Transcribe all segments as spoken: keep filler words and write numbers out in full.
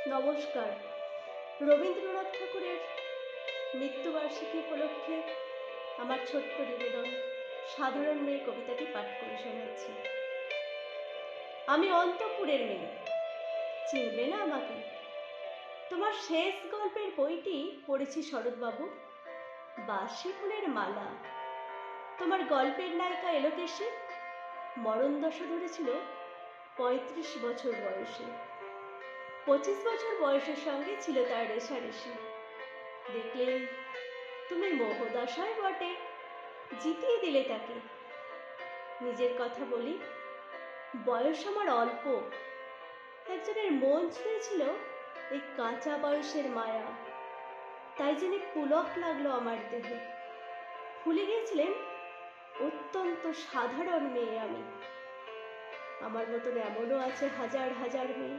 নমস্কার। রবীন্দ্রনাথ ঠাকুরের মৃত্যুবার্ষিকী উপলক্ষে আমার ছোট্ট নিবেদন সাধারণ মেয়ে কবিতাটি পাঠ করে শোনাচ্ছি। আমি অন্তঃপুরের মেয়ে, চিনবে না আমাকে? তোমার শেষ গল্পের বইটি পড়েছি শরৎবাবু, বাসি ফুলের মালা। তোমার গল্পের নায়িকা এলোকেশী মরণ দশা ধরেছিল পঁয়ত্রিশ বছর বয়সে। পঁচিশ বছর বয়সের সঙ্গে ছিল তার রেশারেশি। দেখলেন তুমি মোহদশায় বটে, জিতিয়ে দিলে তাকে। নিজের কথা বলি, বয়স আমার অল্প, একজনের মন ছুঁয়েছিল এই কাঁচা বয়সের মায়া, তাই জেনে পুলক লাগলো আমার দেহে। ভুলে গিয়েছিলেন অত্যন্ত সাধারণ মেয়ে আমি। আমার মতন এমনও আছে হাজার হাজার মেয়ে।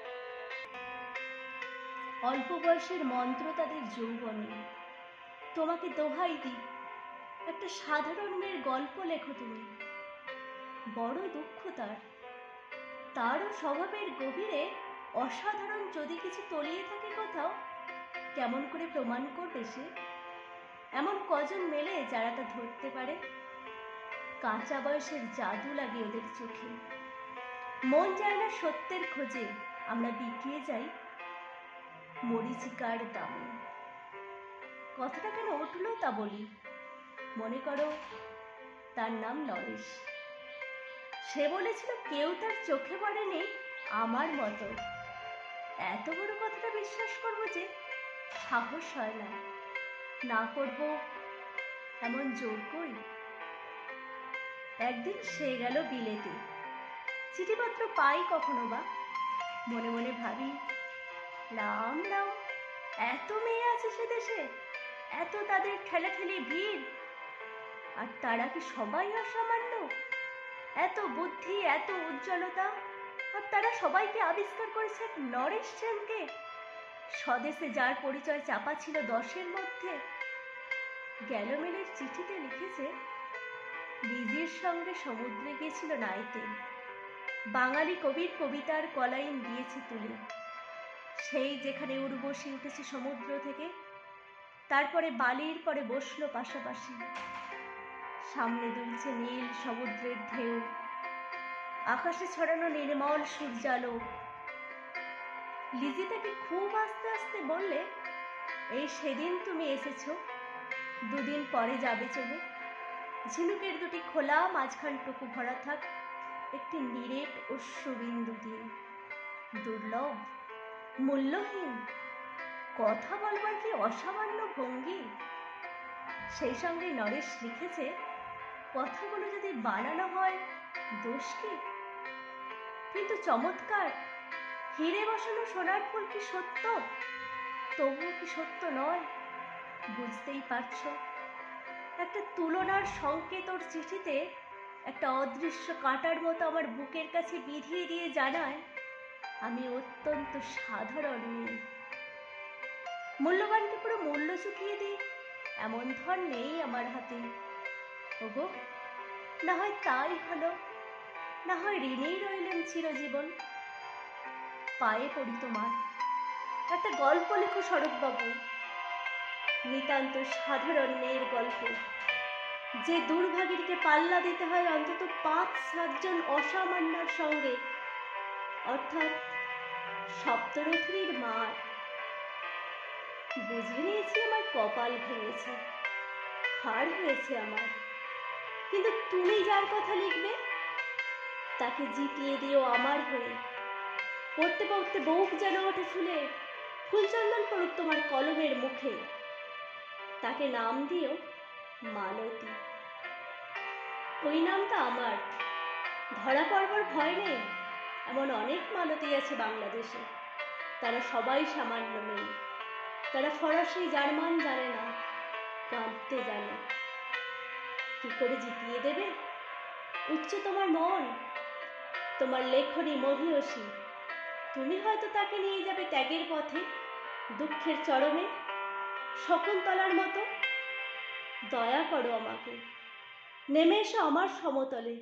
অল্প বয়সের মন্ত্র তাদের যৌবনে। তোমাকে দোহাই দিই, একটা সাধারণ মেয়ের গল্প লেখো তুমি। বড় দুঃখ তার, তারও স্বভাবের গভীরে অসাধারণ যদি কিছু তলিয়ে থাকে কোথাও, কেমন করে প্রমাণ করবে সে? এমন কজন মেলে যারা তা ধরতে পারে? কাঁচা বয়সের জাদু লাগে ওদের চোখে। মন যায় না সত্যের খোঁজে, আমরা বিকিয়ে যাই মরীচিকার দামে। কথাটা কেন উঠলো তা বলি। মনে করো তার নাম নরেশ। সে বলেছিল কেউ তার চোখে পড়েনি আমার মতো। এত বড় কথাটা বিশ্বাস করবো যে সাহস হয় না, না করবো এমন জোর কই। একদিন সে গেল বিলেতে, চিঠিপত্র পাই কখনো বা। মনে মনে ভাবি, রাম রাম, এত মেয়ে আছে সে দেশে, এত তাদের ঠেলাঠেলি ভিড়, আর তারা কি সবাই অসামান্য? এত বুদ্ধি, এত উজ্জ্বলতা, আর তারা সবাইকে আবিষ্কার করেছে এক নরেশ সেনকে, স্বদেশে যার পরিচয় চাপা ছিল দশের মধ্যে। গ্যালোমেলের চিঠিতে লিখেছে লিজির সঙ্গে সমুদ্রে গিয়েছিল নাইতে, বাঙালি কবির কবিতার কলাইন দিয়েছে তুলে। সেই যেখানে উর্বশী উঠেছে সমুদ্র থেকে, তারপরে বালির পরে বসলো পাশাপাশি। সামনে দুলছে নীল সমুদ্রের ঢেউ, আকাশে ছড়ানো নির্মল সূর্যালো। লিজি তাকে খুব আস্তে আস্তে বললে, এই সেদিন তুমি এসেছো, দুদিন পরে যাবে চলে। ঝিনুকের দুটি খোলা, মাঝখানটুকু ভরা থাক একটি নিরেট অশ্রুবিন্দু দিয়ে। দুর্লভ, মূল্যহীন, কথা বলবার কি অসামান্য ভঙ্গি। সেই সঙ্গে নরেশ লিখেছে, কথাগুলো যদি বানানো হয় দোষ কি? কিন্তু চমৎকার, হিরে বসানো সোনার ফুল কি সত্য? তবুও কি সত্য নয়? বুঝতেই পারছ। একটা তুলনার সংকেত ওর চিঠিতে একটা অদৃশ্য কাঁটার মতো আমার বুকের কাছে বিধিয়ে দিয়ে জানায়, আমি অত্যন্ত সাধারণ মেয়ে। মূল্যবানকে পুরো মূল্য চুকিয়ে দিই এমন ধন নেই আমার হাতে। ওগো, না হয় তাই হলো, না হয় ঋণেই রইলেন চিরজীবন। পায়ে পড়ি তোমার, একটা গল্প লেখো শরৎবাবু, নিতান্ত সাধারণ মেয়ের গল্প, যে দুর্ভাগীকে পাল্লা দিতে হয় অন্তত পাঁচ সাতজন অসামান্যর সঙ্গে, অর্থাৎ সপ্তরথীর মার। বুঝে নিয়েছি আমার কপাল ভেঙেছে, হার হয়েছে আমার। কিন্তু তুমি যার কথা লিখবে তাকে জিতিয়ে দিও আমার হয়ে। পড়তে পড়তে বুক যেন ওঠে ফুলে, ফুলচন্দন পড়ুক তোমার কলমের মুখে। তাকে নাম দিও মালতী। ওই নামটা আমার, ধরা পড়বার ভয় নেই। এমন অনেক মালতী আছে বাংলাদেশে, তারা সবাই সামান্য মেয়ে। তারা ফরাসি জার্মান জানে না, কাঁদতে জানে। কি করে জিতিয়ে দেবে? উচ্চ তোমার মন, তোমার লেখনী মহিয়সী। তুমি হয়তো তাকে নিয়ে যাবে ত্যাগের পথে, দুঃখের চরমে, শকুন্তলার মতো। দয়া করো আমাকে, নেমে এসো আমার সমতলে।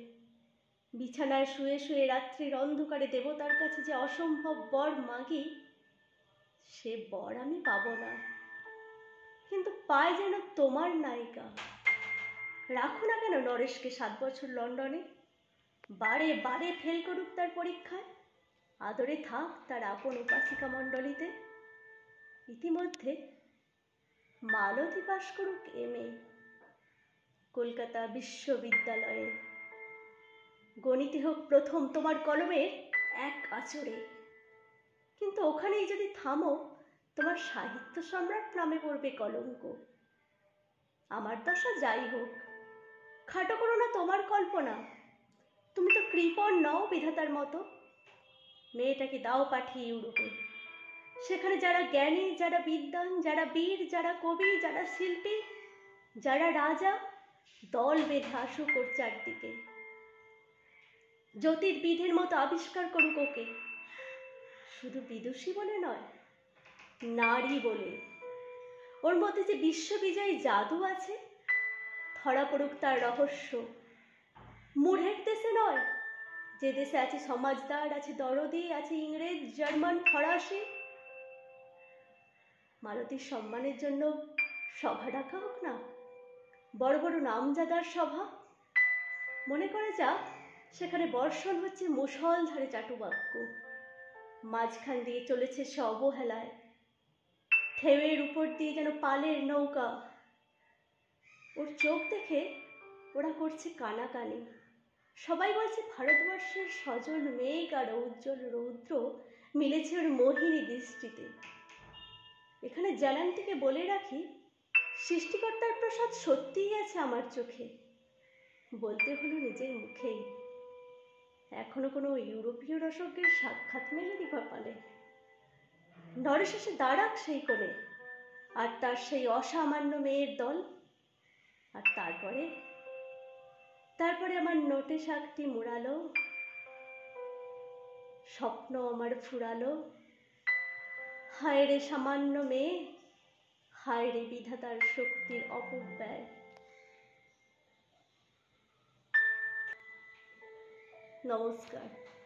বিছানায় শুয়ে শুয়ে রাত্রির অন্ধকারে দেবতার কাছে যে অসম্ভব বর মাগি, সে বর আমি পাবো না, কিন্তু পাই যেন তোমার নায়িকা। রাখো না কেন নরেশকে সাত বছর লন্ডনে, বারে বারে ফেল করুক তার পরীক্ষায়, আদরে থাক তার আপন উপাসিকা মণ্ডলীতে। ইতিমধ্যে মালতী পাশ করুক এম এ কলকাতা বিশ্ববিদ্যালয়ে, গণিতে হোক প্রথম তোমার কলমের এক আঁচড়ে। কিন্তু ওখানেই যদি থামো, তোমার সাহিত্য সম্রাট নামে পড়বে কলঙ্ক। আমার দশা যাই হোক, খাটো করো না তোমার কল্পনা। তুমি তো কৃপণ নও বিধাতার মতো। মেয়েটাকে দাও পাঠিয়ে ইউরোপে, সেখানে যারা জ্ঞানী, যারা বিদ্বান, যারা বীর, যারা কবি, যারা শিল্পী, যারা রাজা, দল বেঁধে আসুক ওর চারদিকে। জ্যোতির্বিধের মতো আবিষ্কার করুক ওকে, শুধু বিদুষী বলে নয়, নারী বলে। ওর মধ্যে যে বিশ্ববিজয়ী জাদু আছে, ধরা পড়ুক তার রহস্য। মূঢ়ের দেশে নয়, যে দেশে আছে সমাজদার, আছে দরদি, আছে ইংরেজ, জার্মান, ফরাসি। মালতীর সম্মানের জন্য সভা ডাকা হোক না, বড় বড় নামজাদার সভা। মনে করে যাক সেখানে বর্ষণ হচ্ছে মুষলধারে চাটুবাক্য, মাঝখান দিয়ে চলেছে সে অবহেলায়, ঢেউয়ের উপর দিয়ে যেন পালের নৌকা। ওর চোখ দেখে ওরা করছে কানাকানি। সবাই বলছে ভারতবর্ষের সজল মেঘ আর উজ্জ্বল রৌদ্র মিলেছে ওর মোহিনী দৃষ্টিতে। এখানে জানান্তিকে বলে রাখি, সৃষ্টিকর্তার প্রসাদ সত্যিই আছে আমার চোখে। বলতে হলো নিজের মুখেই। এখনো কোনো ইউরোপীয় রসজ্ঞের সাক্ষাৎ মেলেনি কপালে। নরেশ এসে দাঁড়াক সেই কোণে, আর তার সেই অসামান্য মেয়ের দল। আর তারপরে তারপরে আমার নোটে শাকটি মুড়ালো, স্বপ্ন আমার ফুরালো। হায় রে সামান্য মেয়ে, হায় রে বিধাতার শক্তির অপব্যয়। নমস্কার।